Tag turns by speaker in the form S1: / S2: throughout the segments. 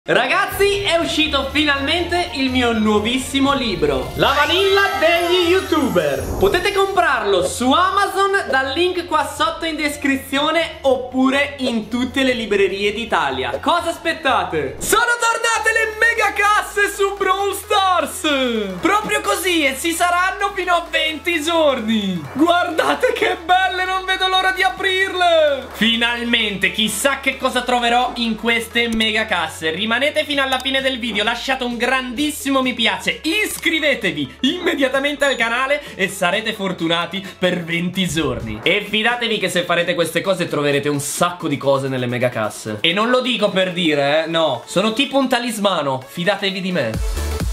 S1: Ragazzi, è uscito finalmente il mio nuovissimo libro, La vanilla degli YouTuber. Potete comprarlo su Amazon dal link qua sotto in descrizione oppure in tutte le librerie d'Italia. Cosa aspettate? Sono tornate le mega casse su Brawl Stars! Proprio così, e ci saranno fino a 20 giorni. Guardate che belle, non vedo l'ora di aprirle. Finalmente, chissà che cosa troverò in queste mega casse. Rimanete fino alla fine del video, lasciate un grandissimo mi piace, iscrivetevi immediatamente al canale e sarete fortunati per 20 giorni. E fidatevi che se farete queste cose troverete un sacco di cose nelle mega casse. E non lo dico per dire, no, sono tipo un talismano, fidatevi di me.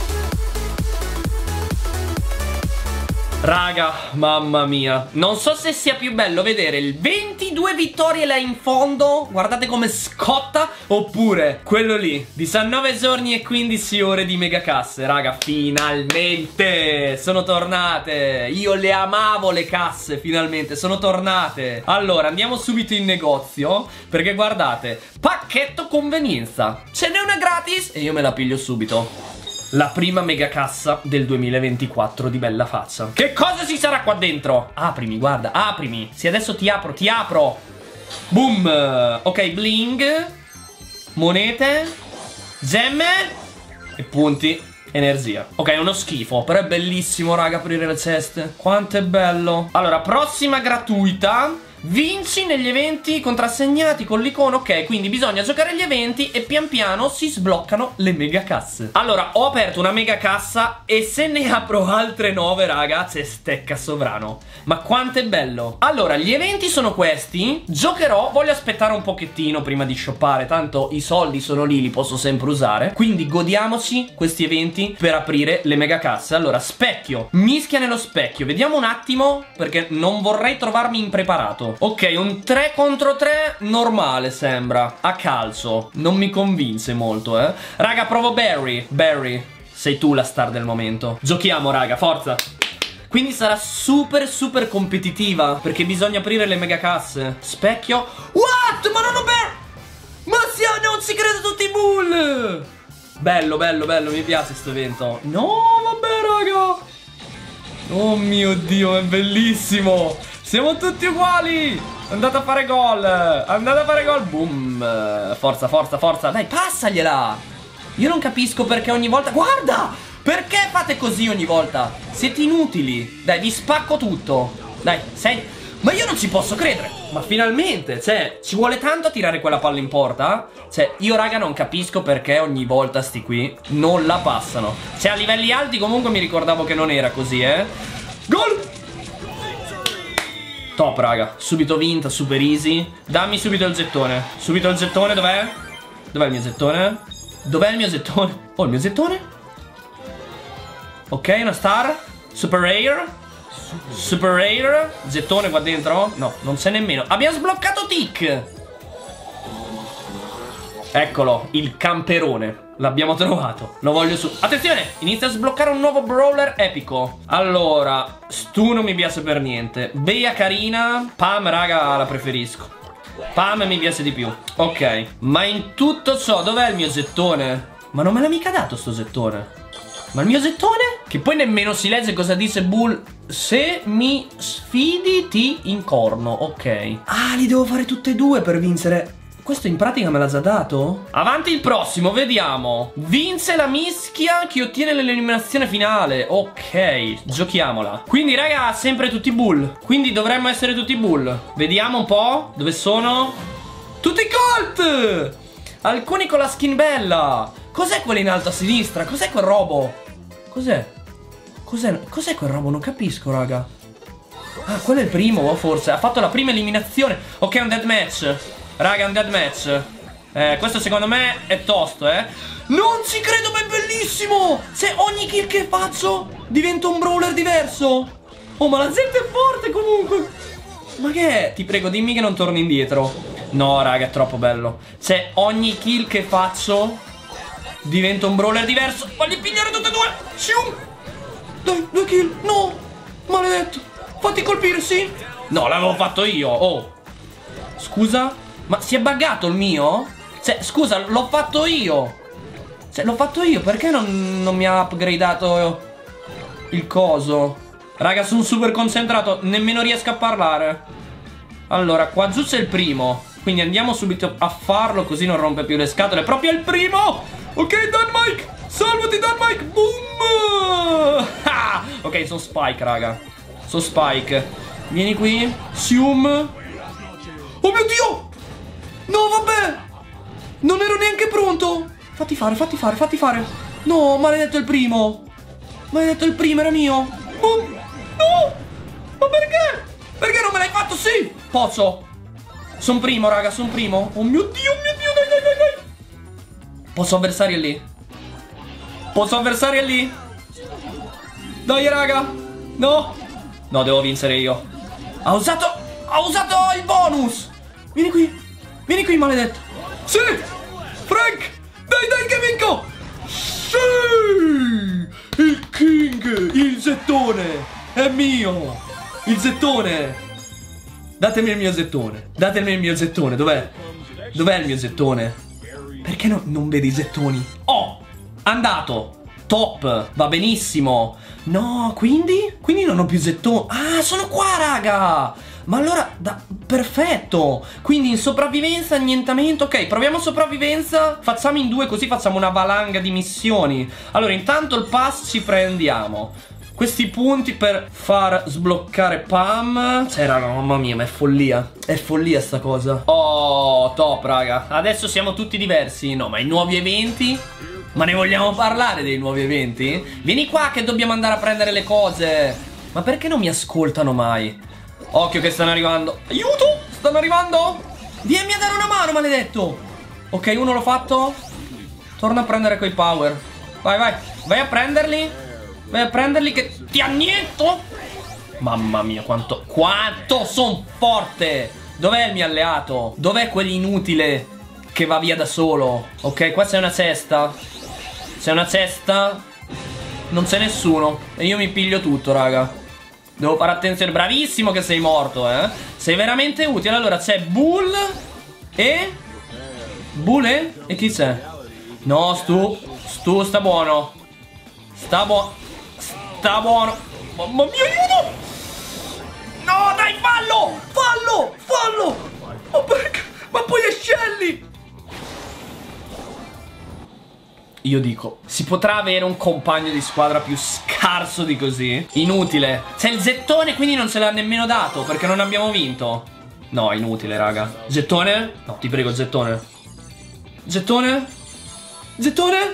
S1: Raga, mamma mia, non so se sia più bello vedere il 22 vittorie là in fondo, guardate come scotta, oppure quello lì, 19 giorni e 15 ore di mega casse. Raga, finalmente sono tornate. Io le amavo le casse, finalmente sono tornate. Allora, andiamo subito in negozio, perché guardate, pacchetto convenienza, ce n'è una gratis e io me la piglio subito. La prima mega cassa del 2024 di bella faccia. Che cosa ci sarà qua dentro? Aprimi, guarda, aprimi. Sì, adesso ti apro, ti apro. Boom. Ok, bling, monete, gemme e punti energia. Ok, è uno schifo, però è bellissimo, raga, aprire le ceste. Quanto è bello. Allora, prossima gratuita. Vinci negli eventi contrassegnati con l'icona. Ok, quindi bisogna giocare gli eventi e pian piano si sbloccano le mega casse. Allora, ho aperto una mega cassa e se ne apro altre 9, raga, c'è stecca sovrano. Ma quanto è bello. Allora, gli eventi sono questi. Giocherò, voglio aspettare un pochettino prima di shoppare, tanto i soldi sono lì, li posso sempre usare. Quindi godiamoci questi eventi per aprire le mega casse. Allora, specchio, mischia nello specchio. Vediamo un attimo, perché non vorrei trovarmi impreparato. Ok, un 3 contro 3 normale sembra. A calcio. Non mi convince molto, eh. Raga, provo Barry. Barry, sei tu la star del momento. Giochiamo, raga, forza. Quindi sarà super competitiva, perché bisogna aprire le mega casse. Specchio. What? Ma non ho Barry. Ma non ci credo tutti i bull. Bello, mi piace sto evento. No, vabbè, raga. Oh mio Dio, è bellissimo. Siamo tutti uguali. Andate a fare gol. Andate a fare gol. Boom. Forza. Dai, passagliela. Io non capisco perché ogni volta. Guarda. Perché fate così ogni volta? Siete inutili. Dai, vi spacco tutto. Dai, sei. Ma io non ci posso credere. Ma finalmente, cioè, ci vuole tanto a tirare quella palla in porta? Cioè, io raga non capisco perché ogni volta sti qui non la passano. Cioè, a livelli alti comunque mi ricordavo che non era così, Gol! Top, raga, subito vinta, super easy. Dammi subito il gettone. Subito il gettone, dov'è? Dov'è il mio gettone? Dov'è il mio gettone? Oh, il mio gettone? Ok, una star. Super rare. Super rare. Gettone qua dentro? No, non c'è nemmeno. Abbiamo sbloccato Tick. Eccolo, il camperone. L'abbiamo trovato. Lo voglio su. Attenzione, inizia a sbloccare un nuovo brawler epico. Allora, Stu non mi piace per niente. Bea carina. Pam, raga, la preferisco. Pam mi piace di più. Ok, ma in tutto ciò dov'è il mio gettone? Ma non me l'ha mica dato sto gettone. Ma il mio gettone? Che poi nemmeno si legge cosa dice Bull. Se mi sfidi ti incorno. Ok. Ah, li devo fare tutte e due per vincere. Questo in pratica me l'ha già dato? Avanti il prossimo, vediamo. Vince la mischia che ottiene l'eliminazione finale. Ok, giochiamola. Quindi raga, sempre tutti bull. Quindi dovremmo essere tutti bull. Vediamo un po'. Dove sono? Tutti Colt! Alcuni con la skin bella. Cos'è quello in alto a sinistra? Cos'è quel robo? Cos'è? Cos'è quel robo? Non capisco, raga. Ah, quello è il primo, forse. Ha fatto la prima eliminazione. Ok, un deathmatch. Raga, un deathmatch. Questo secondo me è tosto, Non ci credo, ma è bellissimo. Se ogni kill che faccio diventa un brawler diverso. Oh, ma la gente è forte comunque. Ma che è? Ti prego, dimmi che non torni indietro. No, raga, è troppo bello. Se ogni kill che faccio diventa un brawler diverso. Voglio pigliare tutte e due. Shium. Dai, 2 kill. No, maledetto. Fatti colpire, sì. No, l'avevo fatto io. Oh, scusa. Ma si è buggato il mio? Cioè, scusa, l'ho fatto io. Cioè, l'ho fatto io, perché non mi ha upgradato il coso? Raga, sono super concentrato, nemmeno riesco a parlare. Allora, qua giù c'è il primo, quindi andiamo subito a farlo, così non rompe più le scatole. Proprio il primo! Ok, Dynamite! Salvati, Dynamite! Boom! Ah! Ok, sono Spike, raga. Sono Spike. Vieni qui. Sium. Oh mio Dio! No, vabbè! Non ero neanche pronto! Fatti fare, fatti fare, fatti fare. No, maledetto il primo. Maledetto il primo, era mio. Boom! No! Ma perché? Perché non me l'hai fatto? Sì! Posso. Sono primo, raga, sono primo. Oh mio Dio, dai, dai, dai, dai. Posso avversario lì. Posso avversario lì. Dai, raga. No. No, devo vincere io. Ha usato il bonus. Vieni qui, maledetto. Sì. Frank. Dai, dai, che vinco. Sì. Il king. Il gettone. È mio. Il gettone. Datemi il mio gettone. Datemi il mio gettone. Dov'è? Dov'è il mio gettone? Perché non vedi i gettoni? Oh! Andato. Top. Va benissimo. No, quindi? Quindi non ho più gettoni. Ah, sono qua, raga. Ma allora, perfetto. Quindi in sopravvivenza, annientamento. Ok, proviamo sopravvivenza. Facciamo in due, così facciamo una valanga di missioni. Allora, intanto il pass ci prendiamo questi punti per far sbloccare Pam. Cioè, raga, mamma mia, ma è follia. È follia sta cosa. Oh, top, raga. Adesso siamo tutti diversi. No, ma i nuovi eventi? Ma ne vogliamo parlare dei nuovi eventi? Vieni qua che dobbiamo andare a prendere le cose. Ma perché non mi ascoltano mai? Occhio che stanno arrivando. Aiuto! Stanno arrivando? Vieni a dare una mano, maledetto. Ok, uno l'ho fatto. Torna a prendere quei power. Vai, vai. Vai a prenderli. Vai a prenderli che ti anniento. Mamma mia, quanto son forte. Dov'è il mio alleato? Dov'è quell'inutile che va via da solo? Ok, qua c'è una cesta. C'è una cesta. Non c'è nessuno. E io mi piglio tutto, raga. Devo fare attenzione. Bravissimo che sei morto, eh. Sei veramente utile. Allora c'è Bull e... Bull e chi c'è? No, Stu sta buono. Sta buono. Mamma mia, aiuto! No, dai, fallo! Fallo! Fallo! Ma perché? Ma poi è Shelly! Io dico, si potrà avere un compagno di squadra più scarso di così? Inutile. C'è il gettone, quindi non ce l'ha nemmeno dato, perché non abbiamo vinto. No, inutile, raga. Gettone? No, ti prego, gettone. Gettone? Gettone?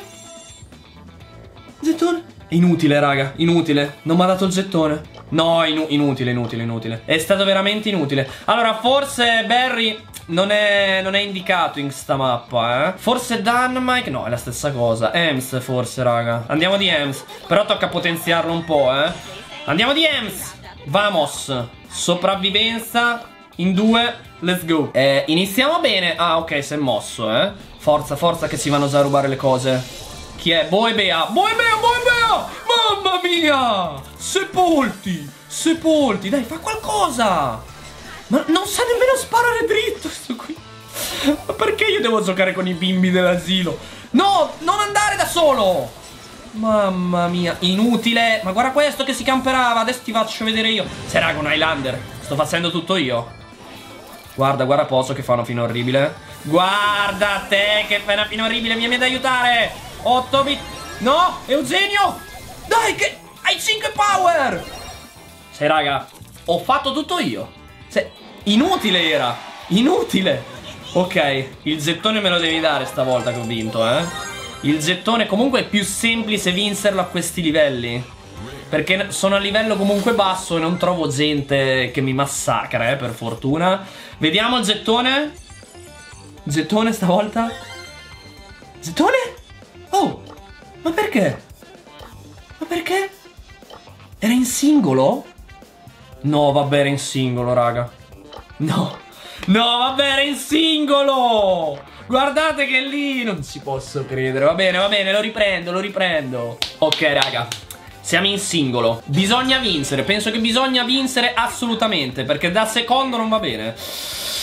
S1: Gettone? Inutile, raga, inutile. Non mi ha dato il gettone. No, inutile. È stato veramente inutile. Allora, forse Barry non è indicato in sta mappa, eh. Forse Dynamite. No, è la stessa cosa. Ems, forse, raga. Andiamo di Ems. Però tocca potenziarlo un po', eh. Andiamo di Ems. Vamos. Sopravvivenza in due. Let's go. Iniziamo bene. Ah, ok, si è mosso, eh. Forza, forza che ci vanno già a rubare le cose. Chi è? Boebea. Boebea, Boebea. Mamma mia. Sepolti. Sepolti. Dai, fa qualcosa. Ma non sa nemmeno sparare dritto sto qui. Ma perché io devo giocare con i bimbi dell'asilo? No, non andare da solo. Mamma mia, inutile. Ma guarda questo che si camperava. Adesso ti faccio vedere io. Sei, raga, un Highlander. Sto facendo tutto io. Guarda, guarda Pozo che fa una fine orribile. Guarda te che fai una fine orribile. Vieni ad aiutare. 8 bit. No, Eugenio. Dai che hai 5 power. Sei, raga, ho fatto tutto io. Inutile era. Inutile. Ok, il gettone me lo devi dare stavolta che ho vinto, eh. Il gettone comunque è più semplice vincerlo a questi livelli, perché sono a livello comunque basso e non trovo gente che mi massacra, per fortuna. Vediamo il gettone. Gettone stavolta. Gettone? Oh, ma perché? Ma perché? Era in singolo? No, vabbè, era in singolo, raga. No, no, vabbè, era in singolo. Guardate che lì non ci posso credere. Va bene, lo riprendo. Ok, raga, siamo in singolo. Bisogna vincere, penso che bisogna vincere assolutamente, perché da secondo non va bene.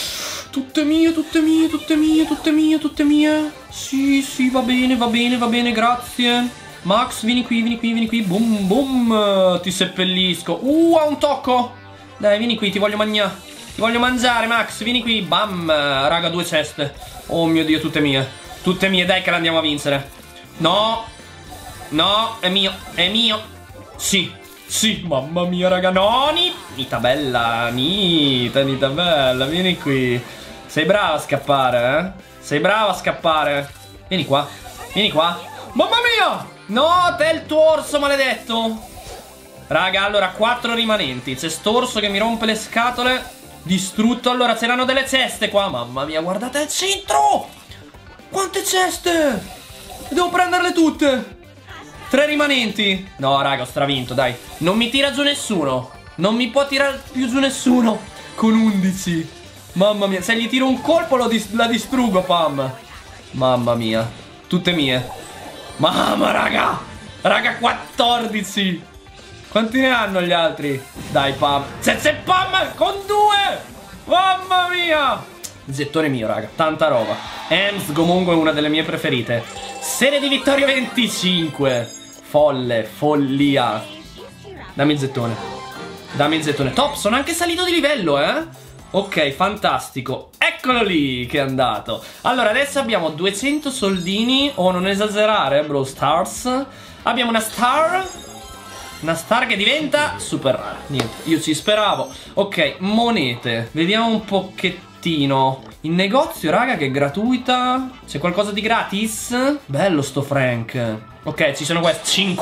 S1: Tutte mie, tutte mie, tutte mie, tutte mie, tutte mie. Sì, sì, va bene, va bene, va bene, grazie. Max, vieni qui, vieni qui, vieni qui. Boom, boom. Ti seppellisco. Ha un tocco. Dai, vieni qui, ti voglio mangiare. Ti voglio mangiare, Max, vieni qui. Bam, raga, 2 ceste. Oh mio Dio, tutte mie. Tutte mie, dai che la andiamo a vincere. No. No, è mio, è mio. Sì, sì, mamma mia, raga. No, Nita bella, Nita bella, vieni qui. Sei brava a scappare, eh? Sei brava a scappare. Vieni qua, vieni qua. Mamma mia! No, te il tuo orso maledetto. Raga, allora 4 rimanenti. C'è st'orso che mi rompe le scatole. Distrutto. Allora c'erano delle ceste qua. Mamma mia, guardate il centro. Quante ceste. Devo prenderle tutte. 3 rimanenti. No, raga, ho stravinto, dai. Non mi tira giù nessuno. Non mi può tirare più giù nessuno. Con 11. Mamma mia, se gli tiro un colpo la distruggo, Pam. Mamma mia. Tutte mie. Mamma, raga. Raga, 14. Quanti ne hanno gli altri? Dai, Pam. C'è Pam con 2. Mamma mia. Gettone mio, raga. Tanta roba. Ems comunque è una delle mie preferite. Serie di vittorie 25. Folle, follia. Dammi il gettone. Dammi il gettone. Top, sono anche salito di livello, eh. Ok, fantastico. Eccolo lì che è andato. Allora, adesso abbiamo 200 soldini. Oh, non esagerare, Brawl Stars. Abbiamo una star. Una star che diventa super rara. Niente, io ci speravo. Ok, monete. Vediamo un pochettino. Il negozio, raga, che è gratuita. C'è qualcosa di gratis? Bello sto Frank. Ok, ci sono questi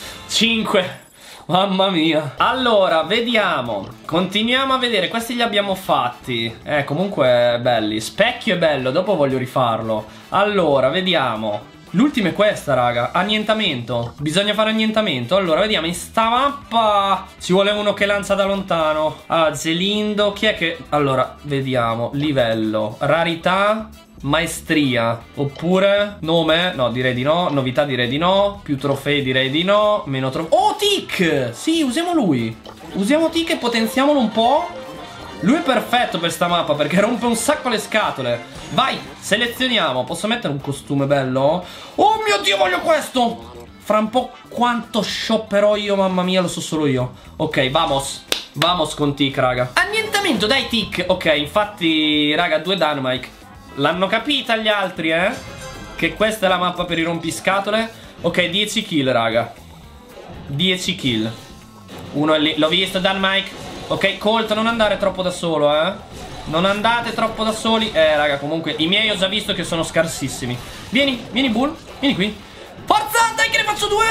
S1: 5. Mamma mia. Allora, vediamo. Continuiamo a vedere. Questi li abbiamo fatti. Comunque belli. Specchio è bello, dopo voglio rifarlo. Allora, vediamo. L'ultima è questa, raga. Annientamento. Bisogna fare annientamento. Allora, vediamo. In sta mappa ci vuole uno che lancia da lontano. Ah, Zelindo. Chi è che... Allora, vediamo. Livello. Rarità. Maestria. Oppure nome? No, direi di no. Novità direi di no. Più trofei direi di no. Meno trofei. Oh, Tick! Sì, usiamo lui. Usiamo Tick e potenziamolo un po'. Lui è perfetto per sta mappa perché rompe un sacco le scatole. Vai, selezioniamo. Posso mettere un costume bello? Oh mio Dio, voglio questo. Fra un po' quanto shopperò io, mamma mia, lo so solo io. Ok, vamos. Vamos con Tick, raga. Annientamento, dai Tick. Ok, infatti, raga, 2 Dynamite. L'hanno capita gli altri, eh? Che questa è la mappa per i rompiscatole. Ok, 10 kill, raga. 10 kill. Uno è lì, l'ho visto, Dynamite. Ok, Colt, non andare troppo da solo, eh. Non andate troppo da soli. Raga, comunque, i miei ho già visto che sono scarsissimi. Vieni, vieni, Bull. Vieni qui. Forza, dai che ne faccio 2.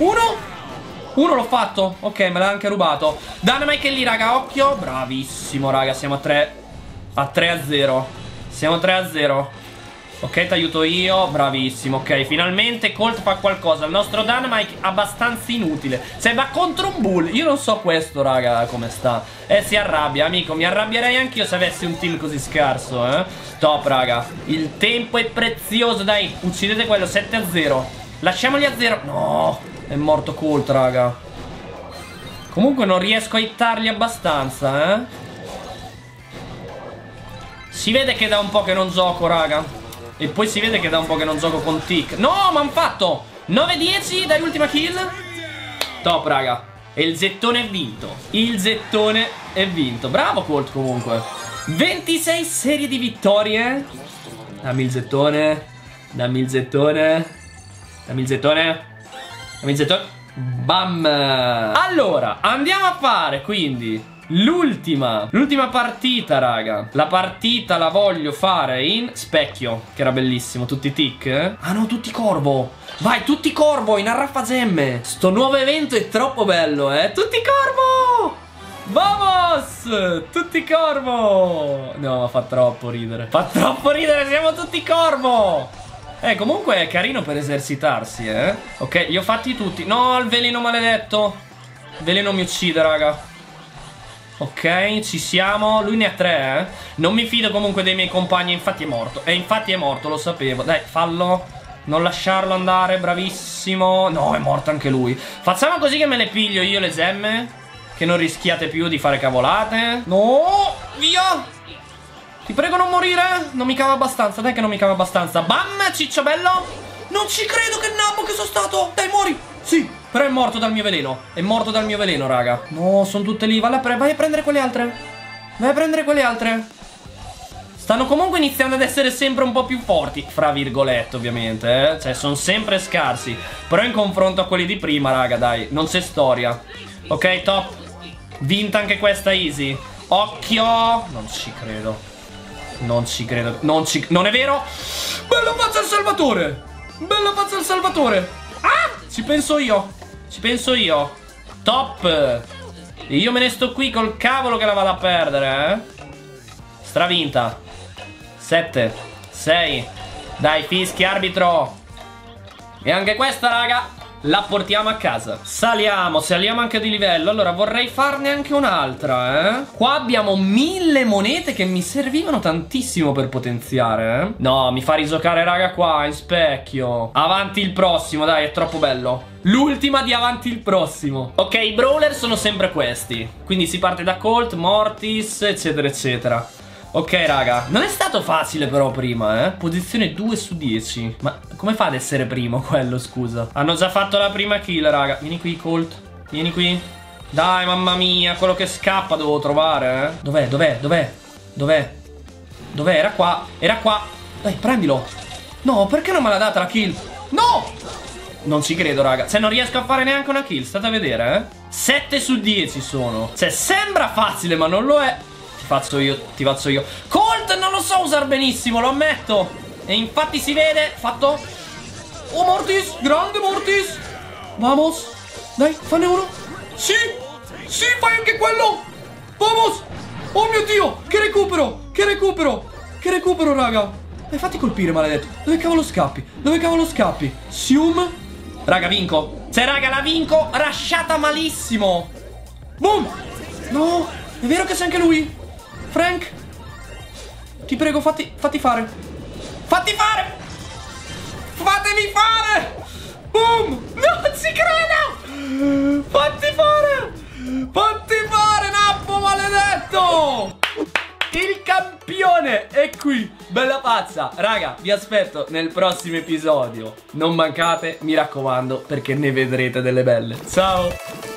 S1: 1 l'ho fatto. Ok, me l'ha anche rubato. Dynamite è lì, raga, occhio. Bravissimo, raga, siamo a 3 a 0. Siamo 3-0. Ok, ti aiuto io. Bravissimo. Ok, finalmente Colt fa qualcosa. Il nostro Dynamite è abbastanza inutile. Se va contro un Bull. Io non so questo, raga, come sta. Si arrabbia, amico. Mi arrabbierei anch'io se avessi un team così scarso, eh. Top, raga. Il tempo è prezioso. Dai, uccidete quello. 7-0. Lasciamoli a 0. No, è morto Colt, raga. Comunque non riesco a hittarli abbastanza, eh. Si vede che da un po' che non gioco, raga. E poi si vede che da un po' che non gioco con Tick. No, ma han fatto 9-10 dai, ultima kill. Top, raga. E il gettone è vinto. Il gettone è vinto. Bravo Colt comunque. 26 serie di vittorie. Dammi il gettone. Dammi il gettone. Dammi il gettone. Dammi il gettone. Bam. Allora, andiamo a fare quindi l'ultima partita, raga. La partita la voglio fare in specchio, che era bellissimo. Tutti Tick, eh? Ah no, tutti Corvo. Vai, tutti Corvo in arraffagemme. Sto nuovo evento è troppo bello, eh? Tutti Corvo. Vamos! Tutti Corvo. No, ma fa troppo ridere. Fa troppo ridere, siamo tutti Corvo. Comunque è carino per esercitarsi, eh? Ok, li ho fatti tutti. No, il veleno maledetto. Il veleno mi uccide, raga. Ok, ci siamo. Lui ne ha 3, eh. Non mi fido comunque dei miei compagni. Infatti è morto. Infatti è morto, lo sapevo. Dai, fallo. Non lasciarlo andare, bravissimo. No, è morto anche lui. Facciamo così che me le piglio io le gemme, che non rischiate più di fare cavolate. No, via. Ti prego non morire. Non mi cava abbastanza. Dai che non mi cava abbastanza. Bam, ciccio bello. Non ci credo che nabbo che sono stato. Dai, muori. Sì, però è morto dal mio veleno. È morto dal mio veleno, raga. No, sono tutte lì. Vai a prendere quelle altre. Vai a prendere quelle altre. Stanno comunque iniziando ad essere sempre un po' più forti, fra virgolette ovviamente, Cioè sono sempre scarsi. Però in confronto a quelli di prima, raga, dai, non c'è storia. Ok, top. Vinta anche questa easy. Occhio. Non ci credo. Non ci credo. Non è vero. Bello faccia il salvatore. Bello faccia il salvatore. Ah, ci penso io. Ci penso io. Top. Io me ne sto qui col cavolo che la vado a perdere, Stravinta. 7, 6. Dai, fischi, arbitro. E anche questa, raga, la portiamo a casa. Saliamo anche di livello. Allora, vorrei farne anche un'altra, Qua abbiamo 1000 monete che mi servivano tantissimo per potenziare, No, mi fa rigiocare, raga, qua, in specchio. Avanti il prossimo, dai, è troppo bello. L'ultima di avanti il prossimo. Ok, i brawler sono sempre questi. Quindi si parte da Colt, Mortis, eccetera, eccetera. Ok, raga, non è stato facile però prima, Posizione 2 su 10. Ma come fa ad essere primo quello, scusa? Hanno già fatto la prima kill, raga. Vieni qui, Colt. Vieni qui. Dai, mamma mia, quello che scappa devo trovare, Dov'è? Era qua. Era qua. Dai, prendilo. No, perché non me l'ha data la kill? No! Non ci credo, raga. Cioè, non riesco a fare neanche una kill. State a vedere, 7 su 10 sono. Cioè, sembra facile, ma non lo è. Ti faccio io. Colt non lo so usare benissimo, lo ammetto. E infatti si vede. Fatto. Oh, Mortis. Grande Mortis. Vamos. Dai, fanne uno. Sì. Sì, fai anche quello. Vamos. Oh mio Dio. Che recupero. Che recupero, raga. Fatti colpire, maledetto. Dove cavolo scappi? Sium. Raga, vinco. Cioè, raga, la vinco. Rasciata malissimo. Boom. No. È vero che c'è anche lui. Frank, ti prego, fatti fare. Fatemi fare. Boom. Non ci credo. Fatti fare, nappo maledetto. Il campione è qui. Bella pazza. Raga, vi aspetto nel prossimo episodio. Non mancate, mi raccomando, perché ne vedrete delle belle. Ciao.